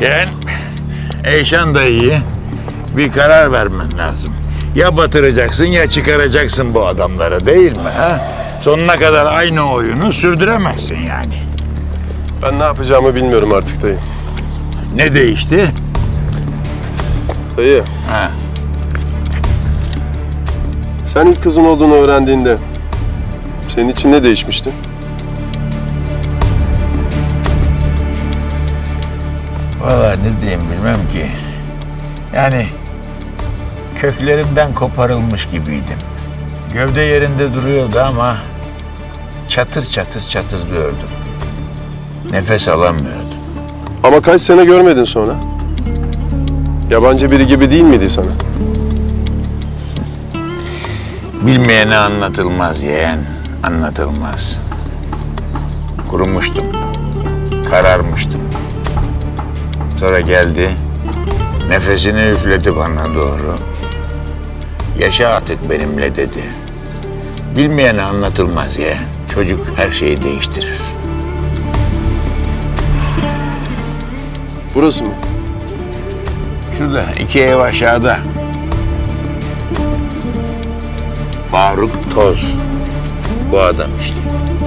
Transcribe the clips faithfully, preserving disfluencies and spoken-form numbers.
Yeğen, Eyşan dayıyı bir karar vermen lazım. Ya batıracaksın ya çıkaracaksın bu adamları, değil mi? Ha? Sonuna kadar aynı oyunu sürdüremezsin yani. Ben ne yapacağımı bilmiyorum artık dayı. Ne değişti? Dayı. Ha. Sen ilk kızın olduğunu öğrendiğinde senin için ne değişmişti? Vallahi ne diyeyim bilmem ki. Yani köklerimden koparılmış gibiydim. Gövde yerinde duruyordu ama çatır çatır çatırdıyordum. Nefes alamıyordum. Ama kaç sene görmedin sonra? Yabancı biri gibi değil miydi sana? Bilmeyene anlatılmaz yeğen, anlatılmaz. Kurumuştum, kararmıştım. Sonra geldi, nefesini üfledi bana doğru. Yaşa artık benimle dedi. Bilmeyene anlatılmaz yeğen. Çocuk her şeyi değiştirir. Burası mı? Şurada, iki ev aşağıda. Faruk Toz. Bu adam işte.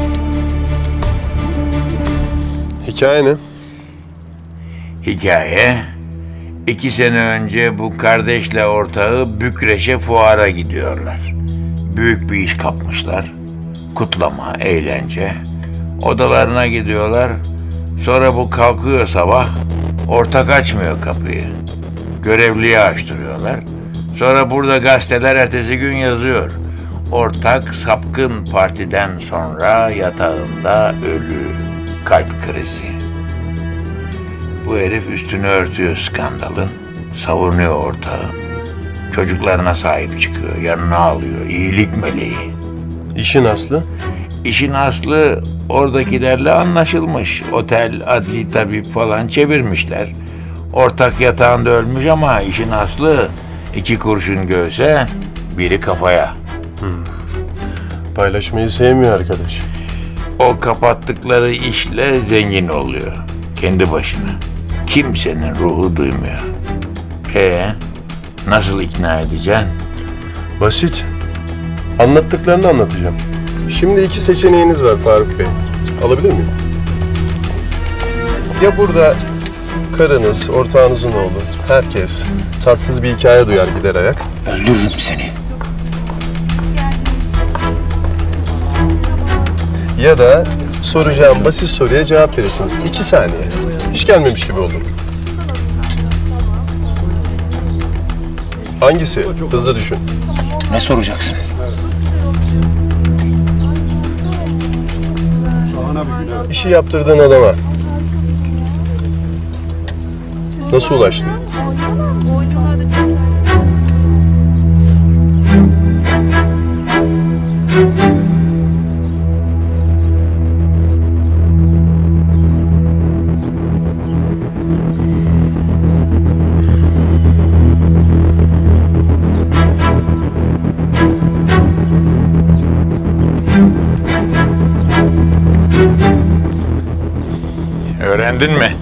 Hikaye ne? Hikaye, iki sene önce bu kardeşle ortağı Bükreş'e fuara gidiyorlar. Büyük bir iş kapmışlar. Kutlama, eğlence. Odalarına gidiyorlar. Sonra bu kalkıyor sabah, ortak açmıyor kapıyı. Görevliye açtırıyorlar. Sonra burada gazeteler ertesi gün yazıyor. Ortak sapkın partiden sonra yatağında ölü, kalp krizi. Bu herif üstünü örtüyor skandalın, savunuyor ortağı. Çocuklarına sahip çıkıyor, yanına alıyor, iyilik meleği. İşin aslı? İşin aslı oradakilerle anlaşılmış. Otel, adli tabip falan çevirmişler. Ortak yatağında ölmüş ama işin aslı iki kurşun göğse, biri kafaya. Hmm. Paylaşmayı sevmiyor arkadaş. O kapattıkları işle zengin oluyor. Kendi başına. Kimsenin ruhu duymuyor. Ee, nasıl ikna edeceksin? Basit. Anlattıklarını anlatacağım. Şimdi iki seçeneğiniz var Faruk Bey. Alabilir miyim? Ya burada karınız, ortağınızın oğlu, herkes tatsız bir hikaye duyar gider ayak. Öldürürüm seni. Ya da soracağım basit soruya cevap verirsiniz. İki saniye. Hiç gelmemiş gibi oldu. Hangisi? Hızlı düşün. Ne soracaksın? İşi yaptırdığın adama nasıl ulaştın? Öğrendin mi?